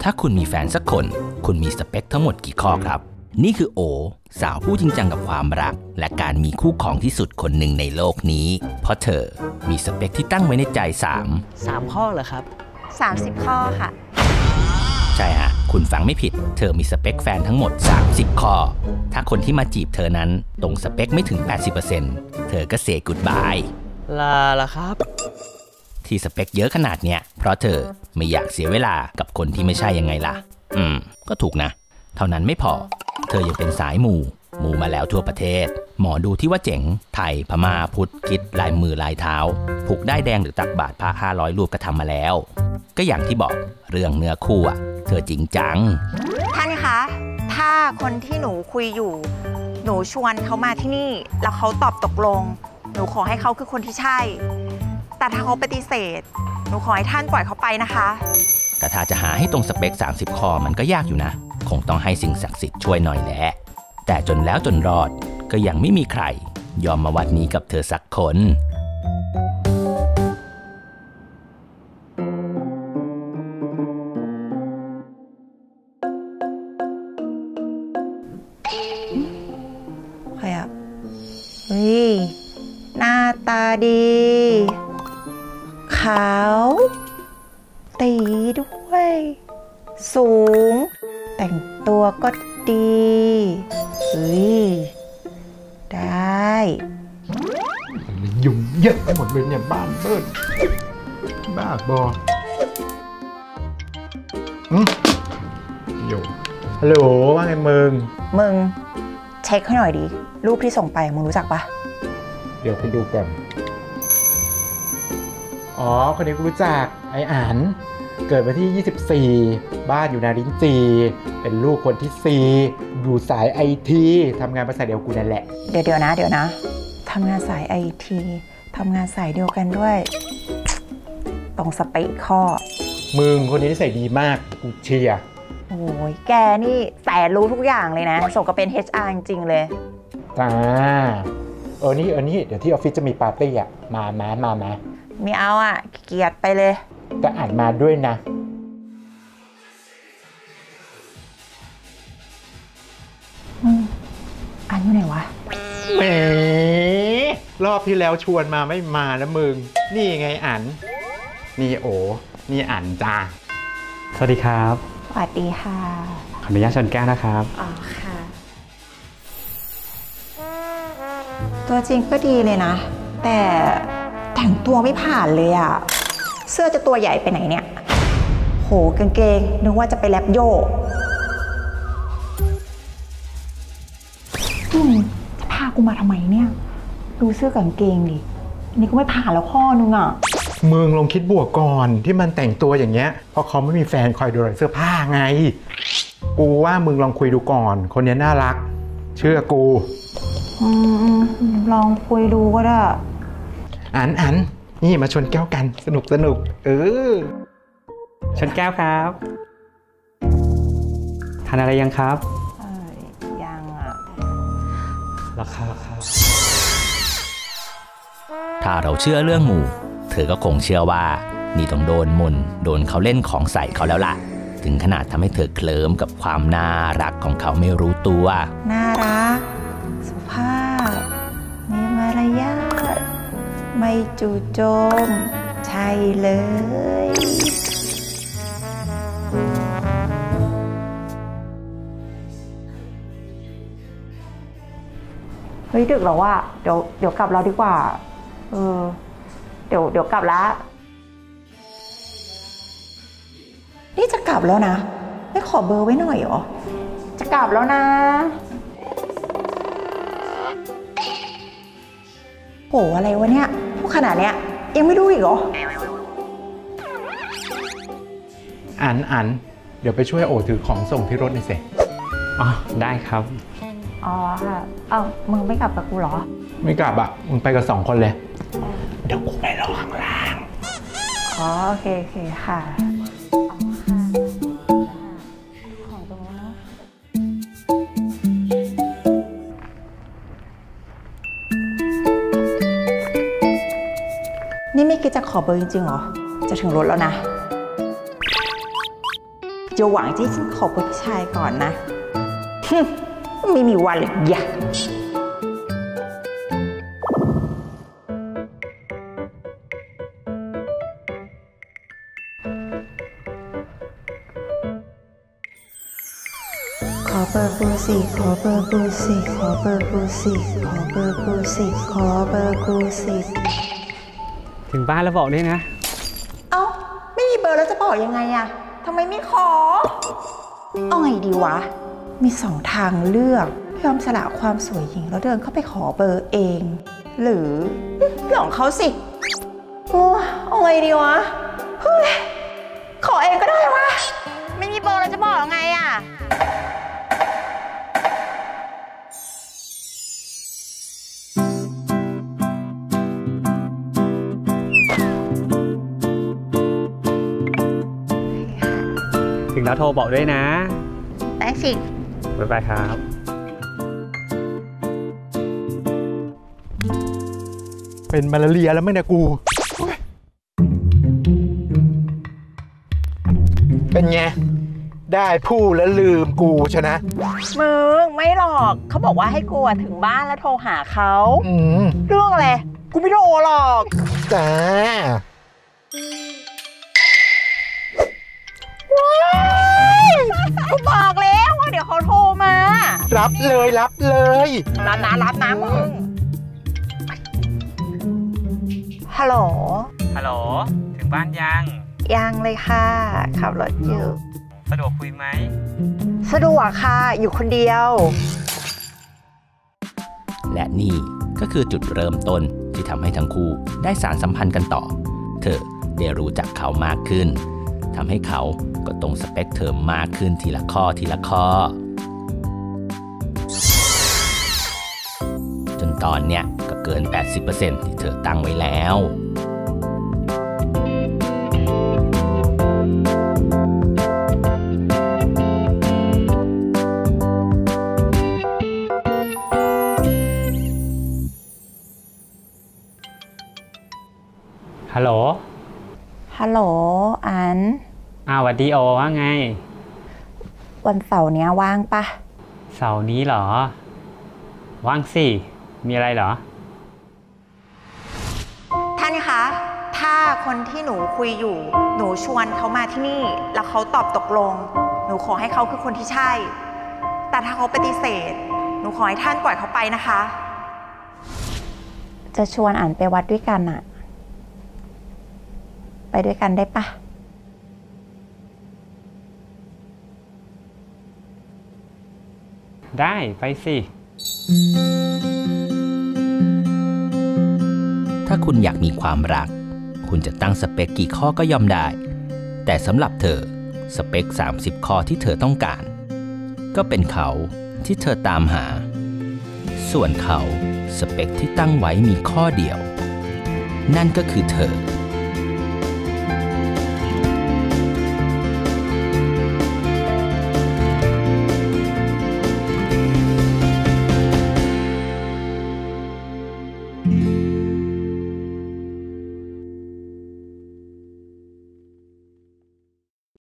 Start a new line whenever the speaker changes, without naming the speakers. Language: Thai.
ถ้าคุณมีแฟนสักคนคุณมีสเปคทั้งหมดกี่ข้อครับนี่คือโอสาวผู้จริงจังกับความรักและการมีคู่ครองที่สุดคนหนึ่งในโลกนี้เพราะเธอมีสเปคที่ตั้งไว้ในใจ3
ข้อเหรอครับ
30ข้อค่ะ
ใช่ฮะคุณฟังไม่ผิดเธอมีสเปคแฟนทั้งหมด30ข้อถ้าคนที่มาจีบเธอนั้นตรงสเปคไม่ถึง 80% เธอก็เซย์กู๊ดบาย
ลาละครับ
ที่สเปคเยอะขนาดเนี้ยเพราะเธอไม่อยากเสียเวลากับคนที่ไม่ใช่ยังไงล่ะก็ถูกนะเท่านั้นไม่พอเธอยังเป็นสายมูมาแล้วทั่วประเทศหมอดูที่ว่าเจ๋งไทยพม่าพุทธคิดลายมือลายเท้าผูกได้แดงหรือตักบาตรพระ500รูปก็ทำมาแล้วก็อย่างที่บอกเรื่องเนื้อคู่เธอจริงจัง
ท่านคะถ้าคนที่หนูคุยอยู่หนูชวนเขามาที่นี่แล้วเขาตอบตกลงหนูขอให้เขาคือคนที่ใช่แต่ถ้าเขาปฏิเสธหนูขอให้ท่านปล่อยเขาไปนะคะ
แต่ถ้าจะหาให้ตรงสเปค30ข้อมันก็ยากอยู่นะคงต้องให้สิ่งศักดิ์สิทธิ์ช่วยหน่อยแหละแต่จนแล้วจนรอดก็ยังไม่มีใครยอมมาวัดนี้กับเธอสักคน
ใครอ่ะเฮ้ยหน้าตาดีขาวตีด้วยสูงแต่งตัวก็ดีเฮ้ยได้
มันยุ่งเยอะไปหมดเลยเนี่ยบ้านเบิ้ลบ้าบออยู่ฮัลโหลว่าไงมึง
เช็คให้หน่อยดิรูปที่ส่งไปมึงรู้จักปะ
เดี๋ยวคุณดูก่อนอ๋อคนนี้กูรู้จักไอ้อันเกิดวันที่24บ้านอยู่นารินจีเป็นลูกคนที่4อยู่สายไอทีทำงานบริษัทเดียวกูนั่นแหละ
เดี๋ยวนะทำงานสายไอทีทำงานสายเดียวกันด้วยตรงสเปคข้อ
มึงคนนี้นิสัยดีมากกูเชียร์
โอ้ยแกนี่แต่รู้ทุกอย่างเลยนะสมกับเป็น HR จริงๆเลย
จ้านี่เดี๋ยวที่ออฟฟิศจะมีปาร์ตี้มา
ไม่เอาเกลียดไปเลย
ก็อ่านมาด้วยนะ
อ่านอยู่ไหนวะ
แหมรอบที่แล้วชวนมาไม่มาแล้วมึงนี่ไงอ่านนี่โอนี่อ่านจ้า
สวัสดีครับ
สวัสดีค่ะ
ขออนุญาตชนแก้วนะครับ
อ๋อค่ะตัวจริงก็ดีเลยนะแต่แต่งตัวไม่ผ่านเลยเสื้อจะตัวใหญ่ไปไหนเนี่ยโหกางเกงนึกว่าจะไปแรปโยจะพากูมาทำไมเนี่ยดูเสื้อกางเกงดินี่ก็ไม่ผ่านแล้วข้อนึง
มึงลองคิดบวกก่อนที่มันแต่งตัวอย่างเงี้ยเพราะเขาไม่มีแฟนคอยดูแลเสื้อผ้าไงกูว่ามึงลองคุยดูก่อนคนนี้น่ารักเชื่อกู
ลองคุยดูก็ได้
อันนี่มาชนแก้วกันสนุก
ชนแก้วครับทานอะไรยังครับ
ยัง
ราคา
ถ้าเราเชื่อเรื่องหมู่เธอก็คงเชื่อว่านี่ต้องโดนมนโดนเขาเล่นของใส่เขาแล้วล่ะถึงขนาดทำให้เธอเคลิ้มกับความน่ารักของเขาไม่รู้ตัว
น่ารักสุภาพมีมารยาทไม่จู่โจมใช่เลยเฮ้ยดึกแล้วเดี๋ยวกลับเราดีกว่าเดี๋ยวกลับแล้วนี่จะกลับแล้วนะไม่ขอเบอร์ไว้หน่อยเหรอจะกลับแล้วนะโหอะไรวะเนี่ยพวกขนาดเนี้ยยังไม่ดูอีกเหรอ
อันเดี๋ยวไปช่วยโอถือของส่งที่รถหน่อยสิ
อ๋อได้ครับ
อ๋อค่ะมึงไม่กลับกับกูเหรอ
ไม่กลับมึงไปกับ2 คนเลยเดี๋ยวกูไปรอข้างล่าง
อ๋อโอเคค่ะของตรงนี้เนาะนี่ไม่คิดจะขอเบอร์จริงๆเหรอจะถึงรถแล้วนะจะหวังที่ฉันขอผู้ชายก่อนนะ ไม่มีวันเลยอย่าขอเบอร์กูสิขอเบอร์กูสิขอเบอร์กูสิขอเบอร์กูสิขอเบอร์กูสิ
ถึงบ้านแล้วบอกด้วยนะ
เอ้าไม่มีเบอร์แล้วจะบอกยังไงอะทำไมไม่ขอเอาไงดีวะมี2 ทางเลือกยอมสละความสวยหญิงแล้วเดินเข้าไปขอเบอร์เองหรือเรื่องของเขาสิเอาไงดีวะเฮ้ยขอเองก็ได้วะไม่มีเบอร์แล้วจะบอกยังไงอะ
ถึงแล้วโทรบอกด้วยนะ
ได้สิ
บ๊ายบายครับ
เป็นมาลาเรียแล้วไหมเนี่ยกูเป็นไงได้พูดแล้วลืมกูชนะ
มึงไม่หรอกเขาบอกว่าให้กูถึงบ้านแล้วโทรหาเขาเรื่องอะไรกูไม่โทรหรอก
จ้า
กูบอกแล้วว่าเดี๋ยวเขาโทรมา
รับเลยรับเลย
รับนะมึงฮัลโหล
ถึงบ้าน
ยังเลยค่ะขับรถอยู่
สะดวกคุยไหม
สะดวกค่ะอยู่คนเดียว
และนี่ก็คือจุดเริ่มต้นที่ทำให้ทั้งคู่ได้สานสัมพันธ์กันต่อเธอได้รู้จักเขามากขึ้นทำให้เขาก็ตรงสเปคเธอมากขึ้นทีละข้อจนตอนเนี้ยก็เกิน 80% ที่เธอตั้งไว้แล้ว
ฮัลโหล
อัน
สวัสดีโอว่าไง
วันเสาร์นี้ว่างปะ
เสาร์นี้เหรอว่างสิมีอะไรเหรอ
ท่านคะถ้าคนที่หนูคุยอยู่หนูชวนเขามาที่นี่แล้วเขาตอบตกลงหนูขอให้เขาคือคนที่ใช่แต่ถ้าเขาปฏิเสธหนูขอให้ท่านปล่อยเขาไปนะคะจะชวนอันไปวัดด้วยกันอะไปด้วยกันได้ปะ
ได้ไปสิ
ถ้าคุณอยากมีความรักคุณจะตั้งสเปคกี่ข้อก็ยอมได้แต่สำหรับเธอสเปค30 ข้อที่เธอต้องการก็เป็นเขาที่เธอตามหาส่วนเขาสเปคที่ตั้งไว้มีข้อเดียวนั่นก็คือเธอ